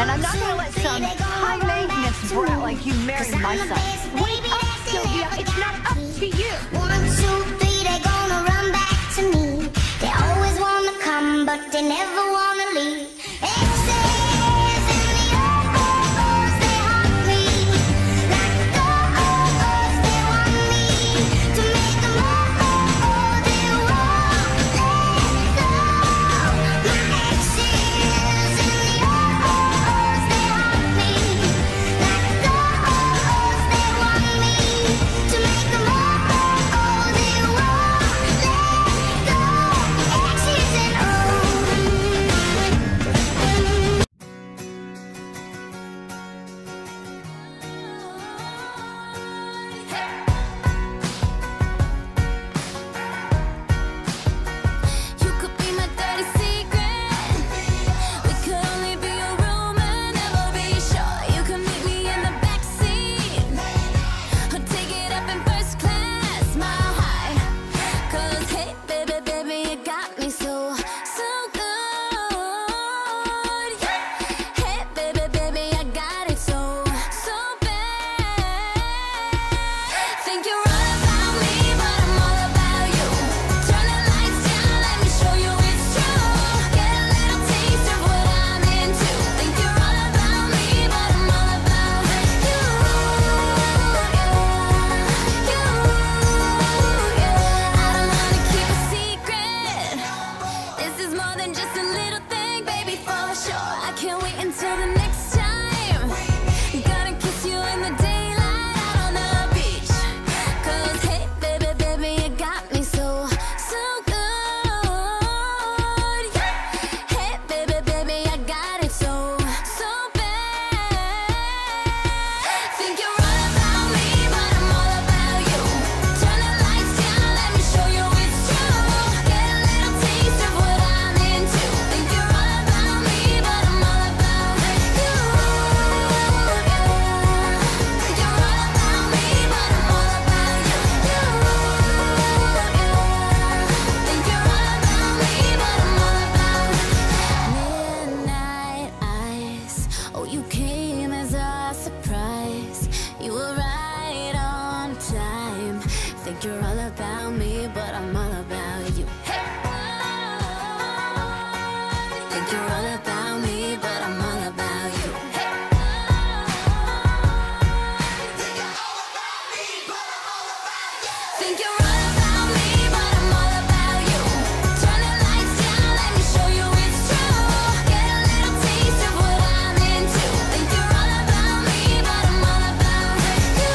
And I'm not gonna let some high-maintenance brat like you marry my son. Wake up, Sylvia. It's not up to you. 1, 2, 3, they're gonna run back to me. They always wanna come, but they never wanna leave. Exes in the oh-oh-ohs, they haunt me. Like the oh-ohs, they want me to make them oh-oh-oh, they won't let go. My exes in the oh-oh-ohs, they haunt me. Like the oh-ohs, they want me to make them oh-oh-oh, they won't let go. Exes and oh. You could be my dirty secret. We could only be a rumor, never be sure. You can meet me in the backseat, or take it up in first class, mile high. 'Cause hey, baby, baby, you got me so good. Hey, baby, baby, I got it so bad. Think you're all about me, but I'm all about you. Turn the lights down, let me show you it's true. Get a little taste of what I'm into. Think you're all about me, but I'm all about you. I don't wanna keep a secret. This is more than just a little thing, baby, for sure. I can't wait until the next time. Gonna kiss you in the daylight out on the beach. 'Cause hey, baby, baby, you got me so good. Hey, baby, baby, I got it so bad. Think you're all about me, but I'm all about you. Turn the lights down, let me show you it's true. Get a little taste of what I'm into. Think you're all about me, but I'm all about you. Think you're all about me, but I'm all about you. Think you're all about me, but I'm all about midnight eyes. Oh, you came as a surprise. You were right on time. Think you're all about me, but I'm all about you. Hey. Think you're all about me, but I'm all about you. Hey. Think you're all about me, but I'm all about you. Turn the lights down, let me show you it's true. Get a little taste of what I'm into. Think you're all about me, but I'm all about you.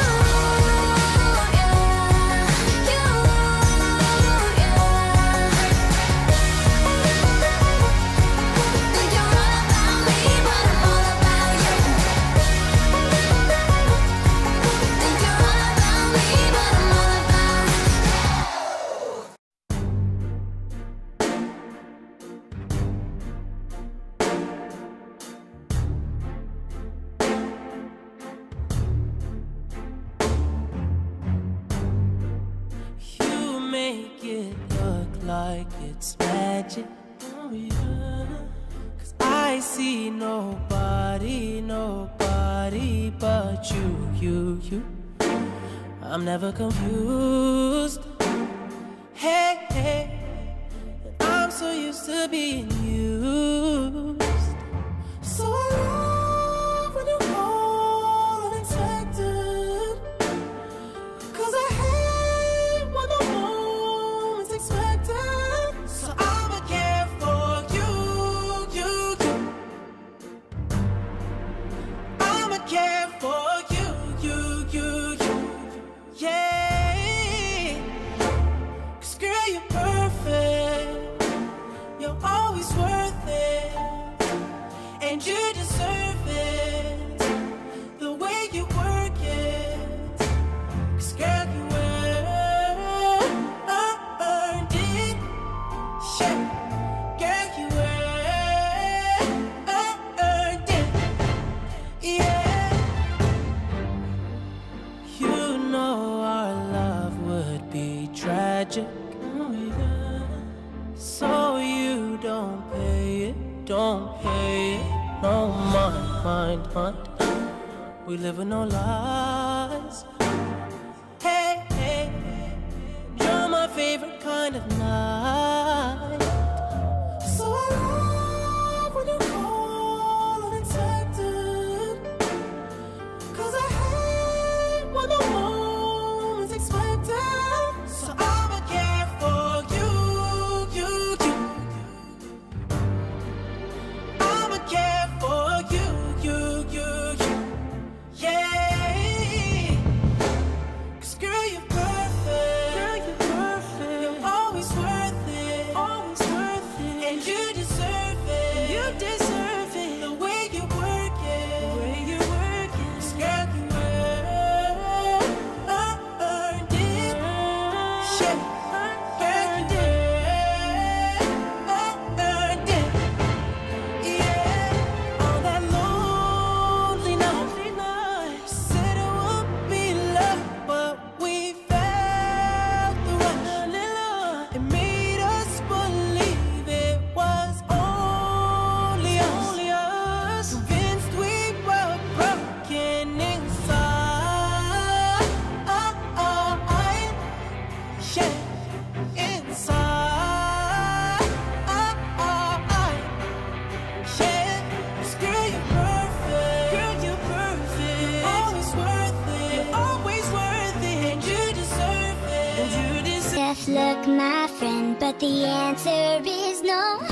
Think you're all about me, but I'm all about you. Think you're all about me, but I'm all about You make it look like it's magic. Oh yeah. 'Cause I see nobody but you. I'm never confused. Hey, I'm so used to being used. So I love when you call unexpected. 'Cause I hate when the moment's expected. So I'ma care for you. I'ma care for you. Yeah. 'Cause girl, you're perfect. You're always worth it. And you deserve it. The way you work it. 'Cause girl, you earned it. Yeah. Girl, you earned it. Yeah. You know our love would be tragic. Oh yeah. So you don't pay it. no mind. We live in no lies. Hey, you're my favorite kind of night. So I love when you call unexpected, 'cause I hate when the moment's expected. So I'ma care for you. I'ma care for you. Yeah. 'Cause girl, you're perfect. You're always worth it. And you deserve it. The way you work it. 'Cause girl, you earned it. Yeah. Earned it. Yeah. All that lonely night. Said it would be love, but we felt the rush. It made us believe it was only us. Convinced we were broken inside. Yeah, inside. Yeah, 'cause girl, you're perfect. Always worth it. And you deserve it. Tough luck, my friend, but the answer is no.